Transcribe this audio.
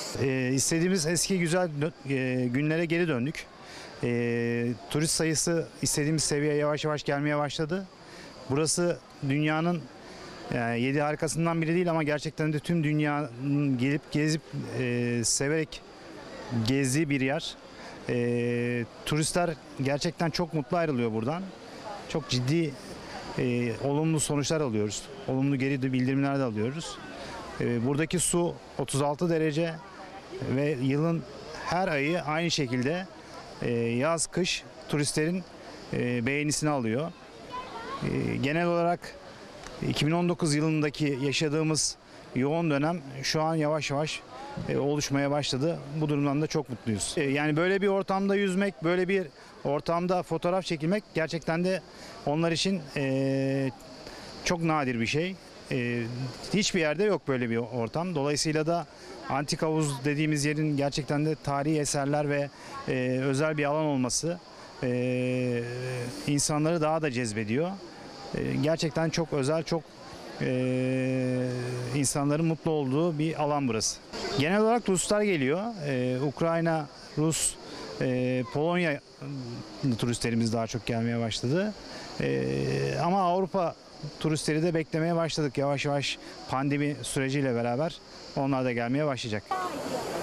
İstediğimiz eski güzel günlere geri döndük. Turist sayısı istediğimiz seviyeye yavaş yavaş gelmeye başladı. Burası dünyanın yani 7 harikasından biri değil ama gerçekten de tüm dünyanın gelip gezip severek gezdiği bir yer. Turistler gerçekten çok mutlu ayrılıyor buradan. Çok ciddi olumlu sonuçlar alıyoruz. Olumlu geri bildirimler de alıyoruz. Buradaki su 36 derece ve yılın her ayı aynı şekilde yaz kış turistlerin beğenisini alıyor. Genel olarak 2019 yılındaki yaşadığımız yoğun dönem şu an yavaş yavaş oluşmaya başladı. Bu durumdan da çok mutluyuz. Yani böyle bir ortamda yüzmek, böyle bir ortamda fotoğraf çekilmek gerçekten de onlar için çok nadir bir şey. Hiçbir yerde yok böyle bir ortam. Dolayısıyla da Antik Havuz dediğimiz yerin gerçekten de tarihi eserler ve özel bir alan olması insanları daha da cezbediyor. Gerçekten çok özel, çok insanların mutlu olduğu bir alan burası. Genel olarak Ruslar geliyor. Ukrayna, Rus, Polonya turistlerimiz daha çok gelmeye başladı. Ama Avrupa turistleri de beklemeye başladık. Yavaş yavaş pandemi süreciyle beraber onlar da gelmeye başlayacak.